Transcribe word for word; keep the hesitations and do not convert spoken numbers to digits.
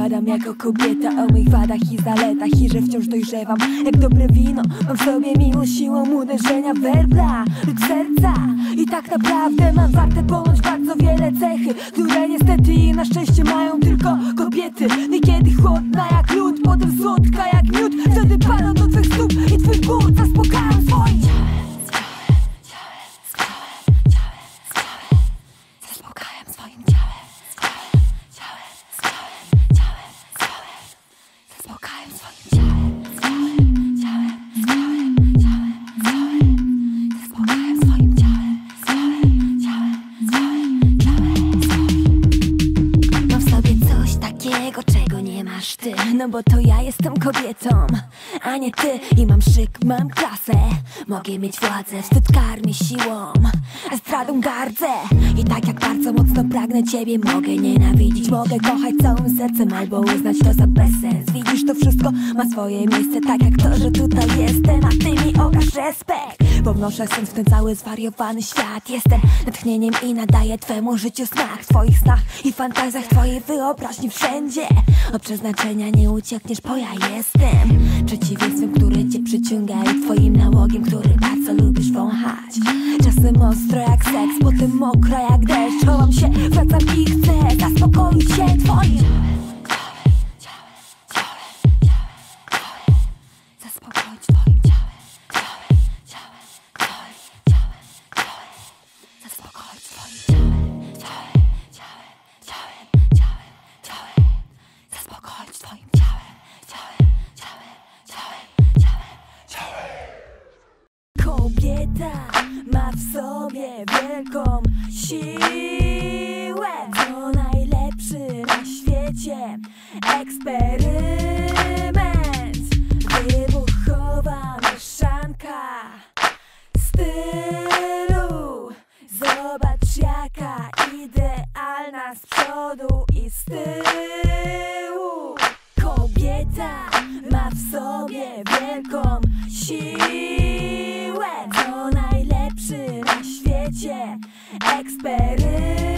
opowiadam jako kobieta o moich wadach i zaletach, i że wciąż dojrzewam jak dobre wino. Mam w sobie miłość siłą uderzenia werbla lub serca. I tak naprawdę mam warte ponoć bardzo wiele cechy, które niestety i na szczęście mają tylko kobiety. Niekiedy chłodna jak lód, potem słodka jak miód. Wtedy padam do twych stóp i twój ból zaspokajam swoim ciałem. Zaspokajam swoim ciałem. Zaspokajam swoim ciałem. Zaspokajam swoim ciałem. Mam w sobie coś takiego, czego nie masz ty. No bo to ja jestem kobietą, a nie ty. I mam szyk, mam klasę. Mogę mieć władzę, wstyd karmi siłą, a zdradą gardzę. I tak jak bardzo mocno pragnę ciebie, mogę nienawidzić, mogę kochać całym sercem, albo uznać to za bezsens. Widzisz, to wszystko ma swoje miejsce, tak jak to, że tutaj jestem, a ty mi okaż respekt. Bo wnoszę sens w ten cały zwariowany świat. Jestem natchnieniem i nadaję twemu życiu smak. W twoich snach i fantazjach, twojej wyobraźni wszędzie. Od przeznaczenia nie uciekniesz, bo ja jestem przeciwieństwem, które cię przyciąga, i twoim nałogiem, który bardzo lubisz wąchać. Czasem ostro jak seks, potem mokra jak deszcz. Chowam się, wracam i chcę zaspokoić się twoim zaspokoić twoim ciałem. Zaspokoić twoim ciałem. Zaspokoić twoim ciałem. Kobieta ma w sobie wielką siłę. To najlepszy na świecie eksperyment. Wybuchowa mieszanka stylu. Zobacz, jaka idealna z przodu i z tyłu. Kobieta ma w sobie wielką siłę. To najlepszy na świecie eksperyment.